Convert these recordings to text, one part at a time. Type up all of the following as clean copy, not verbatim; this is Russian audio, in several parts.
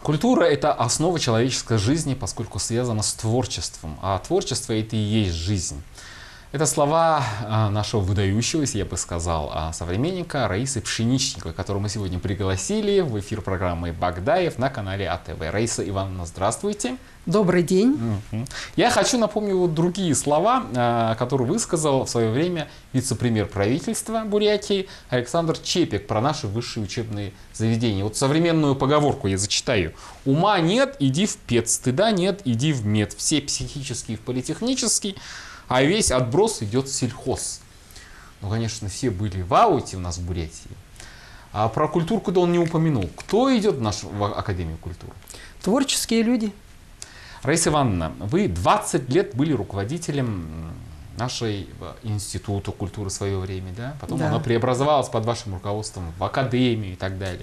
Культура – это основа человеческой жизни, поскольку связана с творчеством. А творчество – это и есть жизнь. Это слова нашего выдающегося, я бы сказал, современника Раисы Пшеничниковой, которую мы сегодня пригласили в эфир программы «Багдаев» на канале АТВ. Раиса Ивановна, здравствуйте. Добрый день. Я хочу напомнить вот другие слова, которые высказал в свое время вице-премьер правительства Бурятии Александр Чепик про наши высшие учебные заведения. Вот современную поговорку я зачитаю. «Ума нет, иди в пед, стыда нет, иди в мед, все психический в политехнический, а весь отброс идет в сельхоз». Ну, конечно, все были в ауте у нас в Бурятии. А про культурку-то он не упомянул. Кто идет в нашу Академию культуры? Творческие люди. Раиса Ивановна, вы 20 лет были руководителем нашей института культуры в свое время, да? Потом Да. оно преобразовалось под вашим руководством в академию и так далее.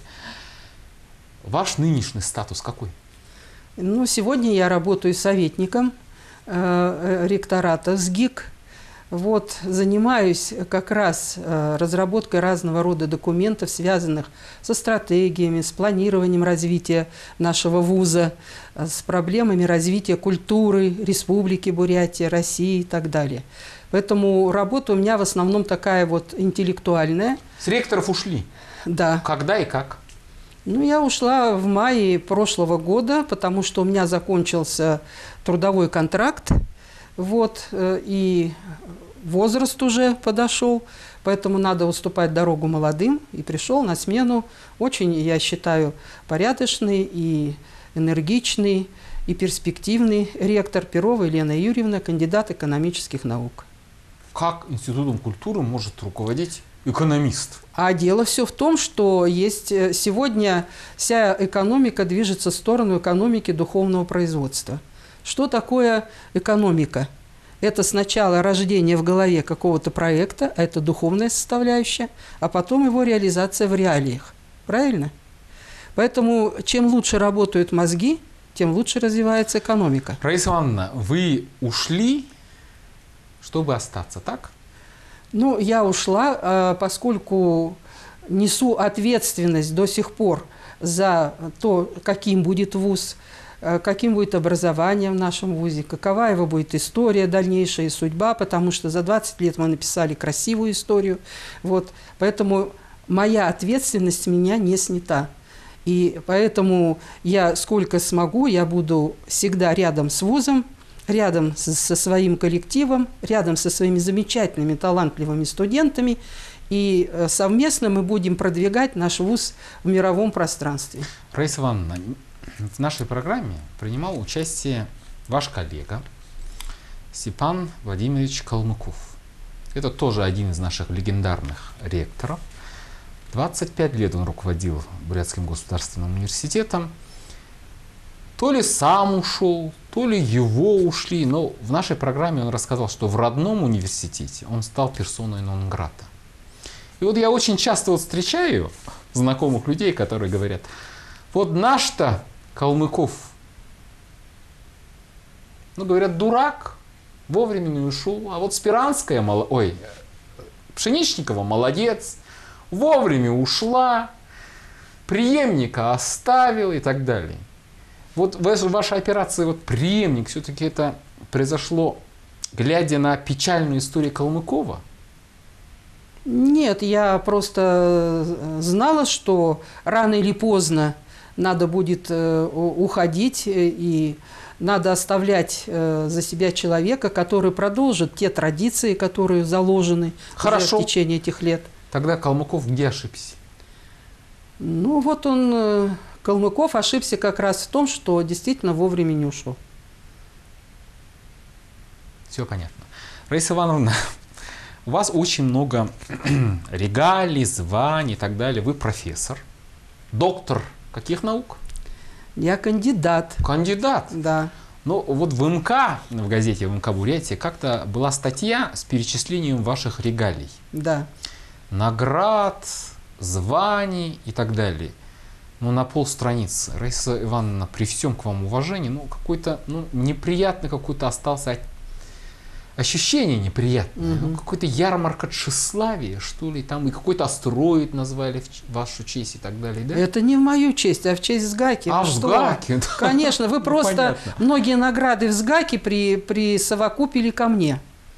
Ваш нынешний статус какой? Ну, сегодня я работаю советником ректората СГИК. Вот, занимаюсь как раз разработкой разного рода документов, связанных со стратегиями, с планированием развития нашего вуза, с проблемами развития культуры Республики Бурятия, России и так далее. Поэтому работа у меня в основном такая вот интеллектуальная. С ректоров ушли? Да. Когда и как? Ну, я ушла в мае прошлого года, потому что у меня закончился трудовой контракт. Вот, и возраст уже подошел, поэтому надо уступать дорогу молодым. И пришел на смену очень, я считаю, порядочный и энергичный и перспективный ректор Перова Елена Юрьевна, кандидат экономических наук. Как Институтом культуры может руководить экономист? А дело все в том, что есть сегодня вся экономика движется в сторону экономики духовного производства. Что такое экономика? Это сначала рождение в голове какого-то проекта, а это духовная составляющая, а потом его реализация в реалиях. Правильно? Поэтому чем лучше работают мозги, тем лучше развивается экономика. Раиса Ивановна, вы ушли, чтобы остаться, так? Ну, я ушла, поскольку несу ответственность до сих пор за то, каким будет вуз, каким будет образование в нашем вузе, какова его будет история, дальнейшая судьба, потому что за 20 лет мы написали красивую историю. Вот. Поэтому моя ответственность с меня не снята. И поэтому я сколько смогу, я буду всегда рядом с вузом, рядом со своим коллективом, рядом со своими замечательными, талантливыми студентами. И совместно мы будем продвигать наш вуз в мировом пространстве. Раиса Ивановна, в нашей программе принимал участие ваш коллега Степан Владимирович Калмыков. Это тоже один из наших легендарных ректоров. 25 лет он руководил Бурятским государственным университетом. То ли сам ушел, то ли его ушли. Но в нашей программе он рассказал, что в родном университете он стал персоной нон-грата. И вот я очень часто вот встречаю знакомых людей, которые говорят: вот наш-то Калмыков, ну, говорят, дурак, вовремя не ушел. А вот Спиранская, Пшеничникова молодец, вовремя ушла, преемника оставил и так далее. Вот ваша операция, вот преемник, все-таки это произошло, глядя на печальную историю Калмыкова? Нет, я просто знала, что рано или поздно надо будет уходить, и надо оставлять за себя человека, который продолжит те традиции, которые заложены уже в течение этих лет. Тогда Калмыков где ошибся? Ну вот он, Калмыков, ошибся как раз в том, что действительно вовремя не ушел. Все понятно. Раиса Ивановна, у вас очень много регалий, званий и так далее. Вы профессор, доктор каких наук? Я кандидат. Кандидат? Да. Ну вот в МК, в газете МК Бурятия, как-то была статья с перечислением ваших регалий. Да. Наград, званий и так далее. Ну, на полстраницы. Раиса Ивановна, при всем к вам уважении, ну, какой-то, ну, неприятный какой-то остался ощущение неприятное. Ну, какой-то ярмарка тщеславия, что ли, там и какой-то астероид назвали в вашу честь и так далее, да? Это не в мою честь, а в честь СГАКи. А, в СГАКи? Конечно, вы просто Понятно. многие награды в СГАКе присовокупили ко мне.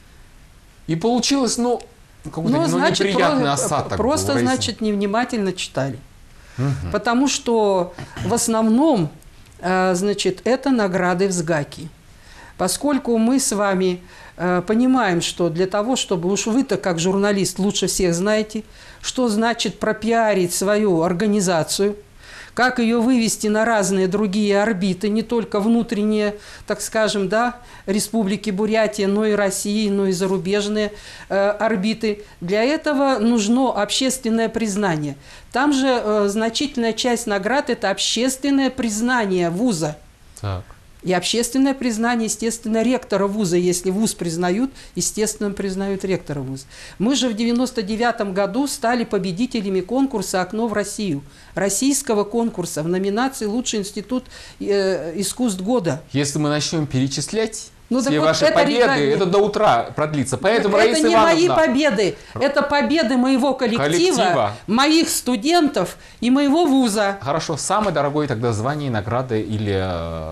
И получилось, ну, какой-то значит, неприятный осадок. Просто, был, значит, невнимательно читали. Потому что в основном, значит, это награды в СГАКе. Поскольку мы с вами понимаем, что для того, чтобы уж вы-то как журналист лучше всех знаете, что значит пропиарить свою организацию, как ее вывести на разные другие орбиты, не только внутренние, так скажем, да, Республики Бурятия, но и России, но и зарубежные орбиты. Для этого нужно общественное признание. Там же значительная часть наград – это общественное признание вуза. Так. И общественное признание, естественно, ректора вуза. Если вуз признают, естественно, признают ректора вуза. Мы же в 1999 году стали победителями конкурса «Окно в Россию». Российского конкурса в номинации «Лучший институт искусств года». Если мы начнем перечислять Ну, все вот ваши победы, это до утра продлится. Поэтому, это Раиса не Ивановна, мои победы, это победы моего коллектива, моих студентов и моего вуза. Хорошо, самое дорогое тогда звание, награда или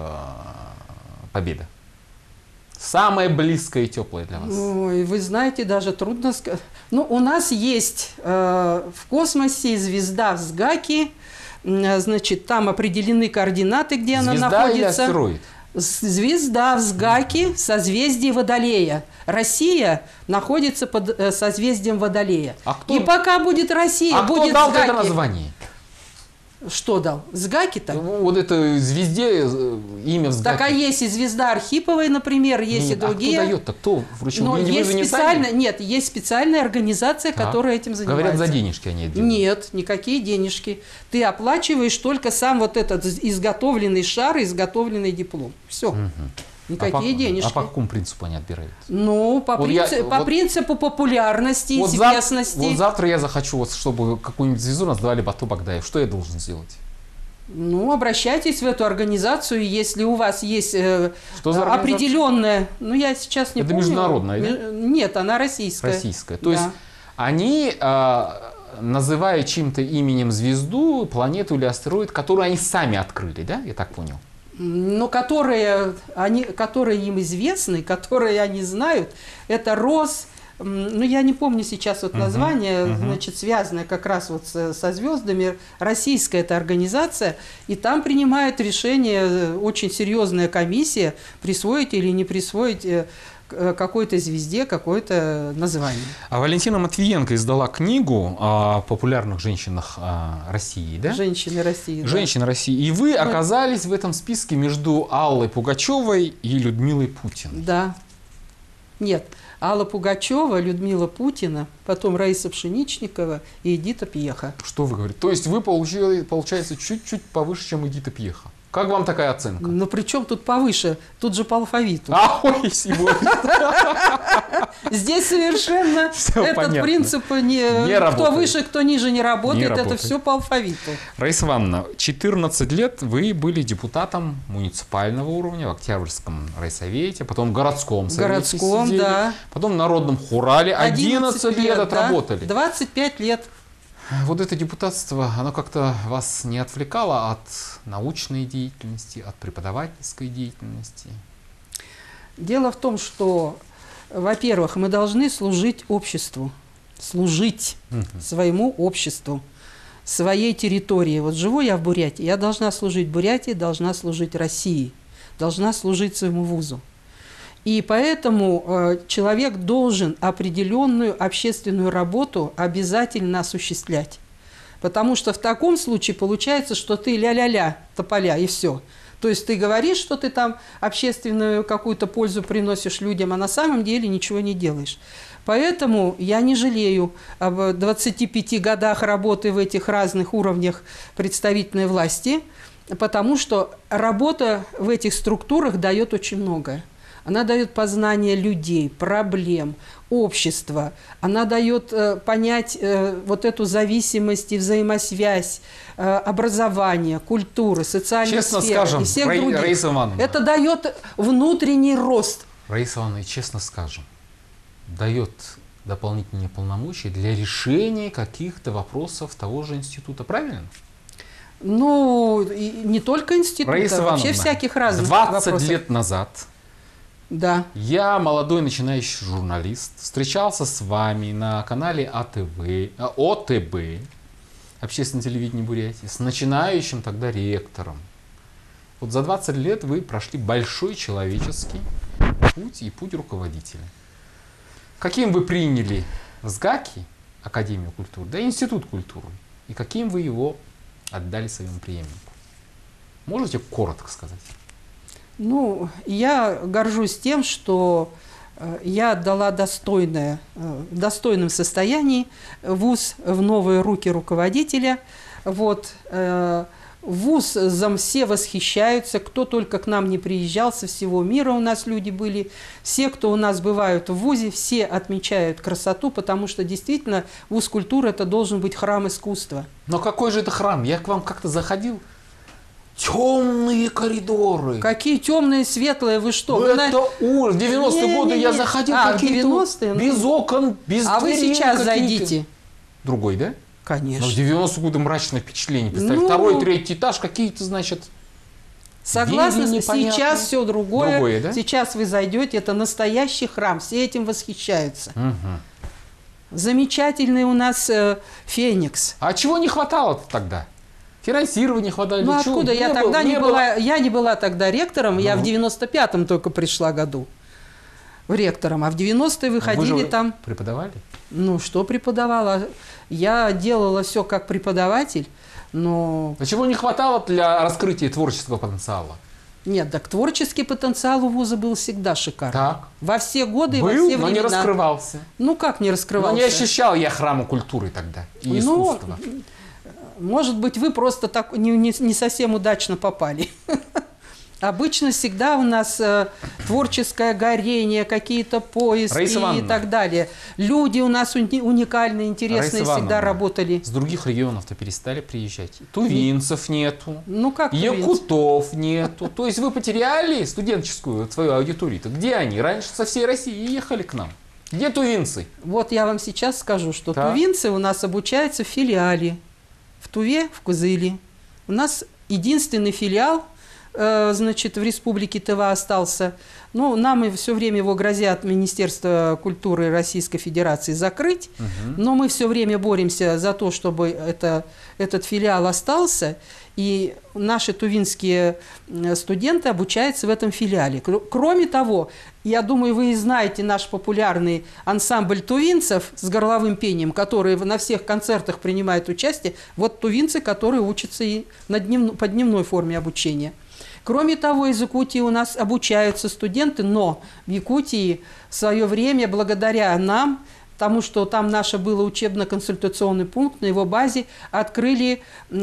победа? Самое близкое и теплое для вас? Ой, вы знаете, даже трудно сказать. Ну, у нас есть в космосе звезда в СГАКе, значит, там определены координаты, где она находится. Звезда или астероид? Звезда в СГАКе, созвездие Водолея. Россия находится под созвездием Водолея. И пока будет Россия, будет кто дал СГАКи. это название? Что дал? СГАКи-то? Вот это звезде имя в СГАКе. Так, а есть и звезда Архиповой, например, есть и другие. А кто дает-то? Кто вручил? Но есть есть специальная организация, которая этим занимается. Говорят, за денежки они это делают. Нет, никакие денежки. Ты оплачиваешь только сам вот этот изготовленный шар, изготовленный диплом. Все. Никакие денежки. А по какому принципу они отбирают? Ну, по принципу популярности, известности. Вот завтра я захочу, чтобы какую-нибудь звезду назвали Бату Багдаев. Что я должен сделать? Ну, обращайтесь в эту организацию, если у вас есть определенная... Ну, я сейчас не помню. Это международная, да? Нет, она российская. Российская. То есть они, называя чьим-то именем звезду, планету или астероид, которую они сами открыли, да? Я так понял. Но которые им известны, которые они знают, это РОС, ну я не помню сейчас вот название, значит, связанное как раз вот со звездами, российская эта организация, и там принимает решение очень серьезная комиссия, присвоить или не присвоить какой-то звезде какое-то название. А Валентина Матвиенко издала книгу о популярных женщинах России, да? Женщины России. Женщины России. И вы оказались в этом списке между Аллой Пугачевой и Людмилой Путиной. Да. Нет. Алла Пугачева, Людмила Путина, потом Раиса Пшеничникова и Эдита Пьеха. Что вы говорите? То есть вы получается чуть-чуть повыше, чем Эдита Пьеха. Как вам такая оценка? Ну, при чем тут повыше? Тут же по алфавиту. Ой, сегодня. Здесь совершенно этот принцип кто выше, кто ниже не работает. Это все по алфавиту. Раиса Ивановна, 14 лет вы были депутатом муниципального уровня в Октябрьском райсовете, потом в городском совете сидели, да. потом в народном хурале. 11 лет отработали. 25 лет. Вот это депутатство, оно как-то вас не отвлекало от научной деятельности, от преподавательской деятельности? Дело в том, что, во-первых, мы должны служить обществу, служить своему обществу, своей территории. Вот живу я в Бурятии, я должна служить Бурятии, должна служить России, должна служить своему вузу. И поэтому человек должен определенную общественную работу обязательно осуществлять. Потому что в таком случае получается, что ты ля-ля-ля, тополя, и все. То есть ты говоришь, что ты там общественную какую-то пользу приносишь людям, а на самом деле ничего не делаешь. Поэтому я не жалею об 25 годах работы в этих разных уровнях представительной власти, потому что работа в этих структурах дает очень многое. Она дает познание людей, проблем, общества. Она дает понять вот эту зависимость и взаимосвязь образования, культуры, социальной сферы и всех других. Раиса Ивановна. Это дает внутренний рост. Раиса Ивановна, честно скажем, дает дополнительные полномочия для решения каких-то вопросов того же института, правильно? Ну, и не только института, Раиса вообще Ивановна, всяких разных 20 вопросов. лет назад Да. я, молодой начинающий журналист, встречался с вами на канале ОТБ, Общественное телевидение Бурятии, с начинающим тогда ректором. Вот за 20 лет вы прошли большой человеческий путь и путь руководителя. Каким вы приняли СГАКи, Академию культуры, да и Институт культуры, и каким вы его отдали своему преемнику? Можете коротко сказать? Ну, я горжусь тем, что я отдала в достойном состоянии вуз в новые руки руководителя. Вот, вузом все восхищаются, кто только к нам не приезжал, со всего мира у нас люди были. Все, кто у нас бывают в вузе, все отмечают красоту, потому что действительно вуз культуры – это должен быть храм искусства. Но какой же это храм? Я к вам как-то заходил. Темные коридоры. Какие темные, светлые, вы что? Вы Это ужас. В 90-е годы я заходил в какие-то 90-е? без окон, без А вы дверей сейчас какие-то. зайдите. Другой, да? Конечно. Но в 90-е годы мрачное впечатление. Представь, Ну, второй, третий этаж, какие-то, значит, Согласна, двери непонятные. сейчас все другое. Другое, да? Сейчас вы зайдете, это настоящий храм, все этим восхищаются. Угу. Замечательный у нас Феникс. А чего не хватало тогда? Финансирования не хватало? Ну чего? откуда? Я тогда не не было. была, я не была тогда ректором, я в Ну. 95-м только пришла году в ректором, а в 90-е Вы выходили же там. преподавали? Ну, что преподавала? Я делала все как преподаватель, но А чего не хватало для раскрытия творческого потенциала? нет, так творческий потенциал у вуза был всегда шикарный. Так. Во все годы и во Был, все но не времена. раскрывался. Ну как не Но раскрывался? не ощущал я храма культуры тогда и Ну, искусства. может быть, вы просто так не совсем удачно попали. Обычно всегда у нас творческое горение, какие-то поиски Раиса и Ивановна. так далее. Люди у нас уникальные, интересные Раиса всегда Ивановна, работали. С других регионов-то перестали приезжать. Тувинцев нету. Ну как тувинцы? Якутов нету. То есть вы потеряли студенческую свою аудиторию-то. Где они? Раньше со всей России ехали к нам. Где тувинцы? Вот я вам сейчас скажу, что Так. тувинцы у нас обучаются в филиале. В Туве, в Кызыле. У нас единственный филиал, значит, в республике Тыва остался. Ну, нам все время его грозят Министерство культуры Российской Федерации закрыть, но мы все время боремся за то, чтобы этот филиал остался, и наши тувинские студенты обучаются в этом филиале. Кроме того, я думаю, вы и знаете наш популярный ансамбль тувинцев с горловым пением, который на всех концертах принимает участие. Вот тувинцы, которые учатся и по дневной форме обучения. Кроме того, из Якутии у нас обучаются студенты, но в Якутии в свое время, благодаря нам, потому что там наше было учебно-консультационный пункт, на его базе открыли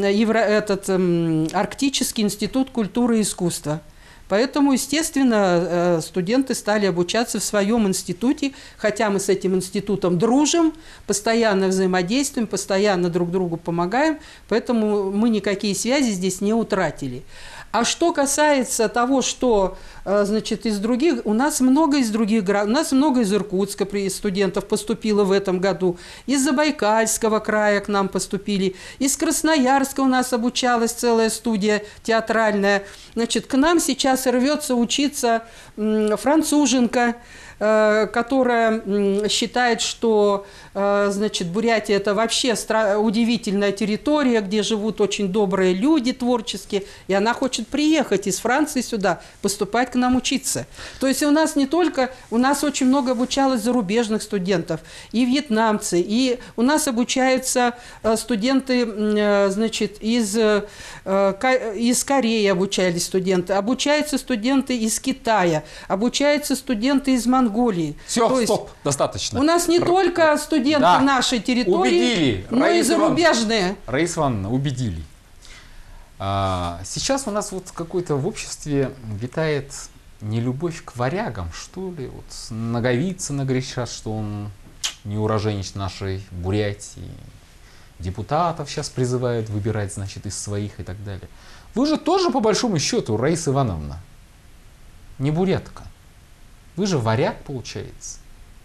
Арктический институт культуры и искусства. Поэтому, естественно, студенты стали обучаться в своем институте, хотя мы с этим институтом дружим, постоянно взаимодействуем, постоянно друг другу помогаем, поэтому мы никакие связи здесь не утратили. А что касается того, что, значит, из других, у нас много из других городов, у нас много из Иркутска студентов поступило в этом году, из Забайкальского края к нам поступили, из Красноярска у нас обучалась целая студия театральная. Значит, к нам сейчас рвется учиться француженка, которая считает, что, значит, Бурятия – это вообще удивительная территория, где живут очень добрые люди творческие, и она хочет приехать из Франции сюда, поступать к нам учиться. То есть у нас не только, у нас очень много обучалось зарубежных студентов, и вьетнамцы, и у нас обучаются студенты, значит, из Кореи обучались студенты, обучаются студенты из Китая, обучаются студенты из Монголии. Все, То есть стоп, достаточно. у нас не только студенты Да. нашей территории, Убедили. но и Раиса Ивановна. зарубежные. Раиса Ивановна, убедили. Сейчас у нас вот какой-то в обществе витает нелюбовь к варягам, что ли. Вот наговицы нагрешат, что он не уроженец нашей Бурятии. Депутатов сейчас призывают выбирать, значит, из своих и так далее. Вы же тоже, по большому счету, Раиса Ивановна, не бурятка. Вы же варяг, получается.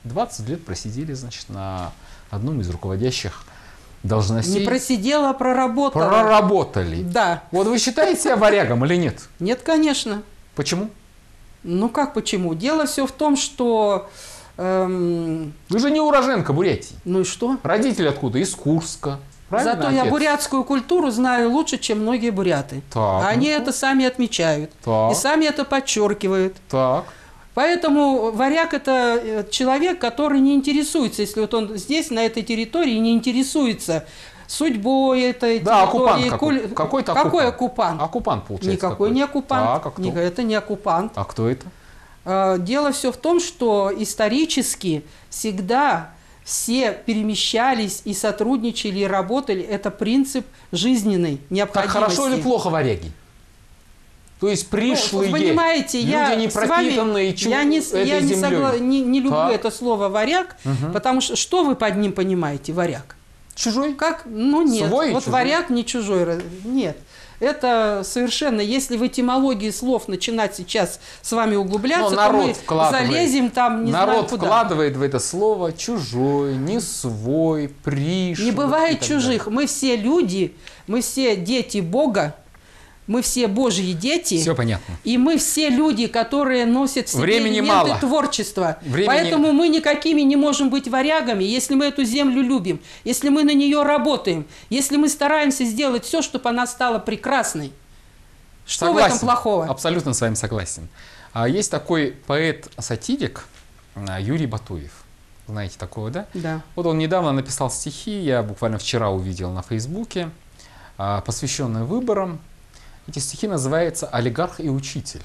20 лет просидели, значит, на одном из руководящих должностей. Не просидела, а проработала. Проработали. Да. Вот вы считаете себя варягом или нет? Нет, конечно. Почему? Ну как почему? Дело все в том, что... Вы же не уроженка Бурятии. Ну и что? Родители откуда? Из Курска. Правильно, Зато я отец? бурятскую культуру знаю лучше, чем многие буряты. Так, Они ну-ка. это сами отмечают. Так. И сами это подчеркивают. Так. Поэтому варяг – это человек, который не интересуется, если вот он здесь, на этой территории, не интересуется судьбой этой Да, территории. оккупант какой-то Какой оккупант. оккупант? Оккупант, получается. Никакой не оккупант. Так, а кто? Это не оккупант. А кто это? Дело все в том, что исторически всегда все перемещались и сотрудничали, и работали. Это принцип жизненной Так необходимости. хорошо или плохо варяги? То есть пришлые, Вы понимаете, люди, я не с вами, пропитанные я не, этой я не, землей. не люблю Так. это слово «варяг», потому что вы под ним понимаете, варяг? Чужой? Как? Ну нет, Свой и вот чужой? варяг не чужой, нет. Это совершенно, если в этимологии слов начинать сейчас с вами углубляться, Но то мы народ вкладывает. залезем там не знаю Народ куда. вкладывает в это слово чужой, не свой, пришлый. Не и бывает так чужих. далее. Мы все люди, мы все дети Бога, мы все Божьи дети. Все понятно. И мы все люди, которые носят в себе Времени элементы мало. творчества. Времени- Поэтому мы никакими не можем быть варягами, если мы эту землю любим, если мы на нее работаем, если мы стараемся сделать все, чтобы она стала прекрасной. Что в этом плохого? Абсолютно с вами согласен. Есть такой поэт-сатирик Юрий Батуев. Знаете такого, да? Да. Вот он недавно написал стихи, я буквально вчера увидел на Фейсбуке, посвященные выборам. Эти стихи называются «Олигарх и учитель».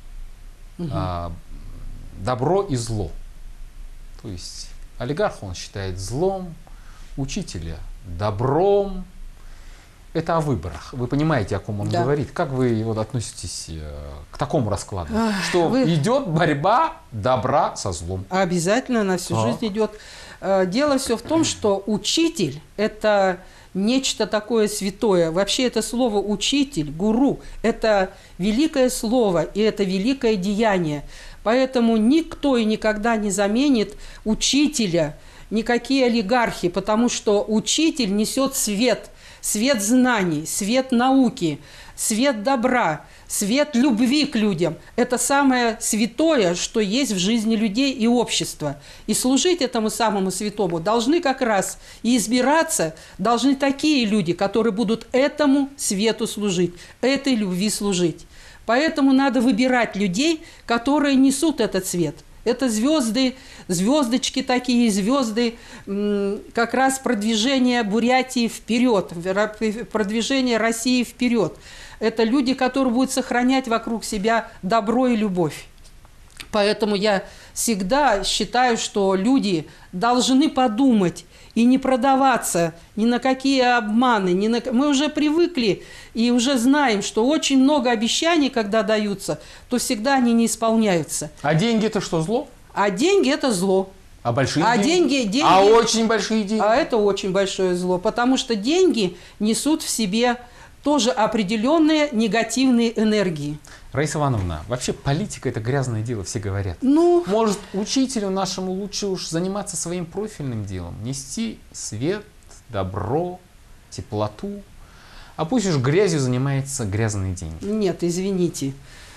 Добро и зло. То есть олигарх он считает злом, учителя добром. Это о выборах. Вы понимаете, о ком он Да. говорит. Как вы вот относитесь к такому раскладу? Ах, Что вы- идет борьба добра со злом. Обязательно на всю Так. жизнь идет. Дело все в том, что учитель – это нечто такое святое. Вообще это слово «учитель», «гуру» – это великое слово и это великое деяние. Поэтому никто и никогда не заменит учителя, никакие олигархи, потому что учитель несет свет, свет знаний, свет науки, свет добра, свет любви к людям. Это самое святое, что есть в жизни людей и общества. И служить этому самому святому должны как раз и избираться, должны такие люди, которые будут этому свету служить, этой любви служить. Поэтому надо выбирать людей, которые несут этот свет. Это звезды, звездочки такие, звезды как раз продвижения Бурятии вперед, продвижения России вперед. Это люди, которые будут сохранять вокруг себя добро и любовь. Поэтому я всегда считаю, что люди должны подумать и не продаваться ни на какие обманы. Мы уже привыкли и уже знаем, что очень много обещаний, когда даются, то всегда они не исполняются. А деньги это что, зло? А деньги – это зло. А большие А деньги? деньги- А очень большие деньги? А это очень большое зло, потому что деньги несут в себе тоже определенные негативные энергии. Раиса Ивановна, вообще политика это грязное дело, все говорят. Ну, Может, учителю нашему лучше уж заниматься своим профильным делом, нести свет, добро, теплоту, а пусть уж грязью занимается грязные деньги. нет, извините.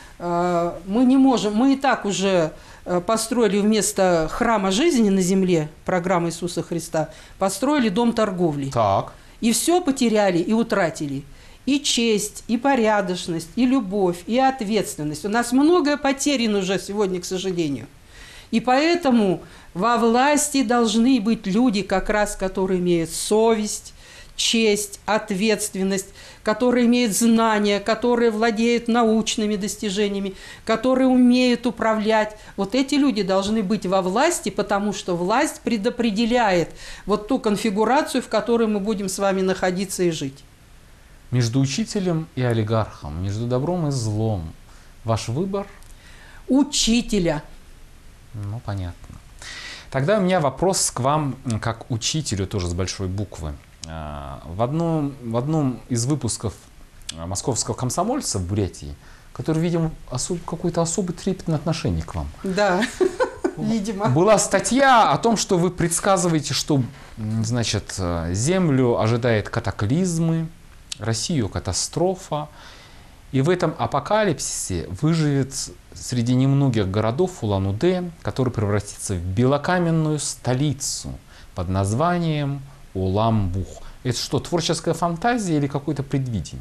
Мы не можем, мы и так уже построили вместо храма жизни на земле, программы Иисуса Христа, построили дом торговли. Так. И все потеряли и утратили. И честь, и порядочность, и любовь, и ответственность. У нас многое потеряно уже сегодня, к сожалению. И поэтому во власти должны быть люди, как раз, которые имеют совесть, честь, ответственность, которые имеют знания, которые владеют научными достижениями, которые умеют управлять. Вот эти люди должны быть во власти, потому что власть предопределяет вот ту конфигурацию, в которой мы будем с вами находиться и жить. Между учителем и олигархом, между добром и злом. Ваш выбор? Учителя. Ну, понятно. Тогда у меня вопрос к вам, как учителю, тоже с большой буквы. В одном из выпусков московского комсомольца в Бурятии, который, видимо, какое-то особое трепетное отношение к вам. Да. Видимо. Была статья о том, что вы предсказываете, что, значит, Землю ожидает катаклизмы, Россию катастрофа. И в этом апокалипсисе выживет среди немногих городов Улан-Удэ, который превратится в белокаменную столицу под названием Улан-Бух. Это что, творческая фантазия или какое-то предвидение?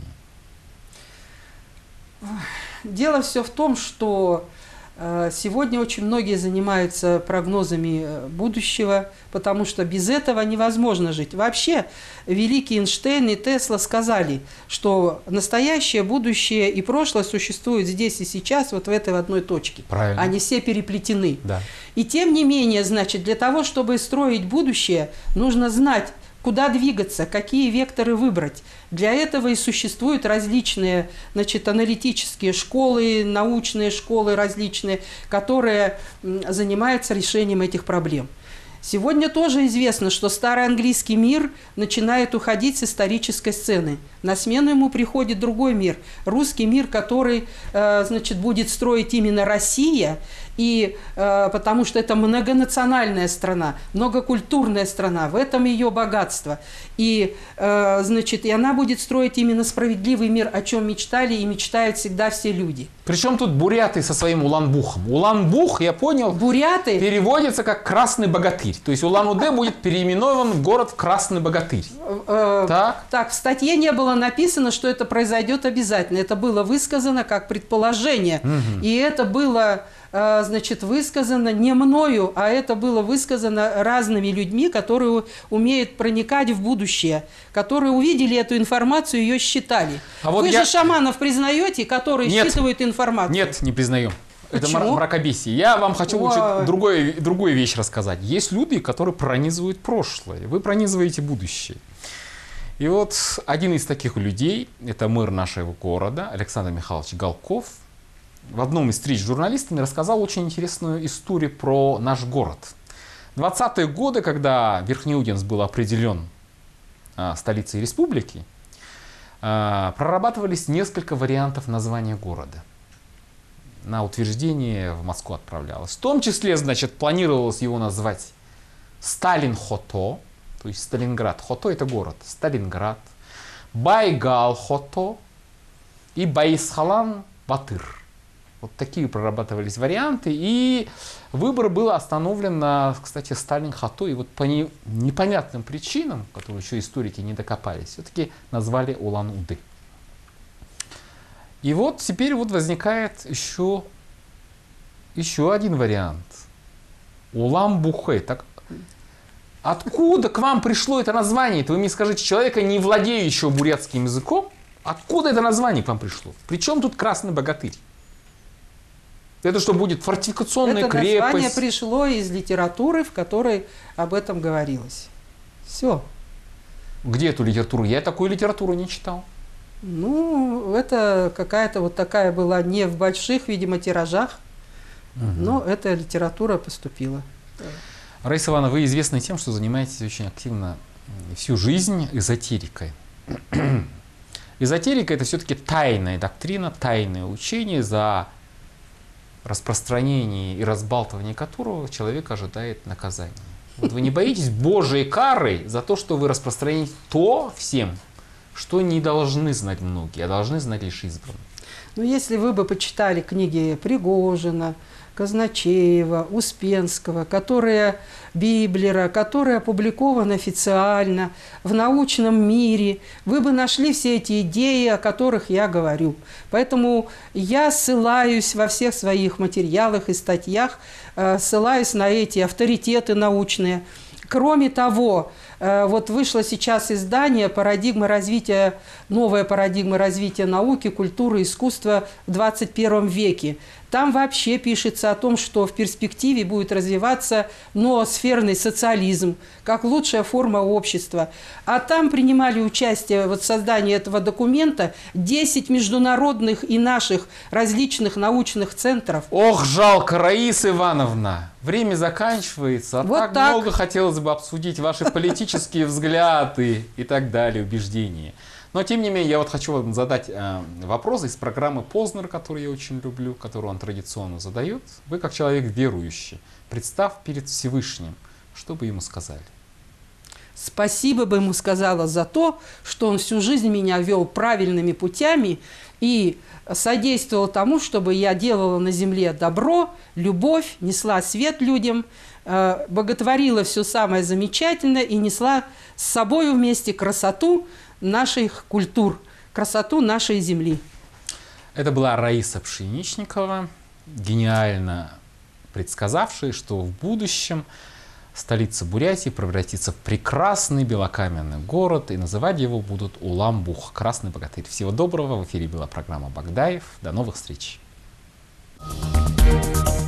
Дело все в том, что сегодня очень многие занимаются прогнозами будущего, потому что без этого невозможно жить. Вообще, великий Эйнштейн и Тесла сказали, что настоящее, будущее и прошлое существуют здесь и сейчас, вот в этой одной точке. Правильно. Они все переплетены. Да. И тем не менее, значит, для того, чтобы строить будущее, нужно знать, куда двигаться, какие векторы выбрать. Для этого и существуют различные, значит, аналитические школы, научные школы различные, которые занимаются решением этих проблем. Сегодня тоже известно, что старый английский мир начинает уходить с исторической сцены. На смену ему приходит другой мир, русский мир, который, значит, будет строить именно Россия, и потому что это многонациональная страна, многокультурная страна, в этом ее богатство. И, значит, и она будет строить именно справедливый мир, о чем мечтали и мечтают всегда все люди. Причем тут буряты со своим Улан-Бухом. Улан-Бух, я понял, Буряты переводится как «красный богатырь». То есть Улан-Удэ будет переименован в город в Красный Богатырь. Так, в статье не было написано, что это произойдет обязательно. Это было высказано как предположение. И это было, значит, высказано не мною, а это было высказано разными людьми, которые умеют проникать в будущее, которые увидели эту информацию и ее считали. А вот Вы же шаманов признаете, которые считывают информацию? Нет, не признаю. Почему? Это мракобесие. Я вам хочу лучше другую вещь рассказать. Есть люди, которые пронизывают прошлое. Вы пронизываете будущее. И вот один из таких людей, это мэр нашего города, Александр Михайлович Галков, в одном из встреч с журналистами рассказал очень интересную историю про наш город. В 20-е годы, когда Верхнеудинск был определен столицей республики, прорабатывались несколько вариантов названия города. На утверждение в Москву отправлялось. В том числе, значит, планировалось его назвать Сталин-Хото, то есть Сталинград. Хото — это город. Сталинград. Байгал-Хото и Баисхалан-Батыр. Вот такие прорабатывались варианты. И выбор был остановлен на, кстати, Сталин-Хото. И вот по непонятным причинам, которые еще историки не докопались, все-таки назвали Улан-Удэ. И вот теперь вот возникает еще один вариант. Улан-Бухэ. Так откуда к вам пришло это название? Вы мне скажите, человека, не владеющего бурятским языком, откуда это название к вам пришло? Причем тут Красный Богатырь? Это что, будет фортификационная крепость? Это название пришло из литературы, в которой об этом говорилось. Все. Где эту литературу? Я такую литературу не читал. Ну, это какая-то вот такая была не в больших, видимо, тиражах, но эта литература поступила. Раиса Ивановна, вы известны тем, что занимаетесь очень активно всю жизнь эзотерикой. Эзотерика — это все-таки тайная доктрина, тайное учение, за распространение и разбалтывание которого человек ожидает наказания. Вот вы не боитесь Божьей кары за то, что вы распространяете то всем, что не должны знать многие, а должны знать лишь избранные? Ну, если вы бы почитали книги Пригожина, Казначеева, Успенского, Библера, которые опубликованы официально в научном мире, вы бы нашли все эти идеи, о которых я говорю. Поэтому я ссылаюсь во всех своих материалах и статьях, ссылаюсь на эти авторитеты научные. Кроме того, вот вышло сейчас издание «Новая парадигма развития науки, культуры, искусства в 21 веке». Там вообще пишется о том, что в перспективе будет развиваться ноосферный социализм как лучшая форма общества. А там принимали участие в создании этого документа 10 международных и наших различных научных центров. Ох, жалко, Раиса Ивановна, время заканчивается, а вот так много хотелось бы обсудить ваши политические взгляды и так далее, убеждения. Но тем не менее, я вот хочу вам задать вопрос из программы Познер, которую я очень люблю, которую он традиционно задает. Вы, как человек верующий, представ перед Всевышним, что бы ему сказали? Спасибо бы ему сказала за то, что он всю жизнь меня вел правильными путями и содействовал тому, чтобы я делала на земле добро, любовь, несла свет людям, боготворила все самое замечательное и несла с собой вместе красоту наших культур, красоту нашей земли. Это была Раиса Пшеничникова, гениально предсказавшая, что в будущем столица Бурятии превратится в прекрасный белокаменный город, и называть его будут Улан-Бух, Красный Богатырь. Всего доброго, в эфире была программа Богдаев. До новых встреч!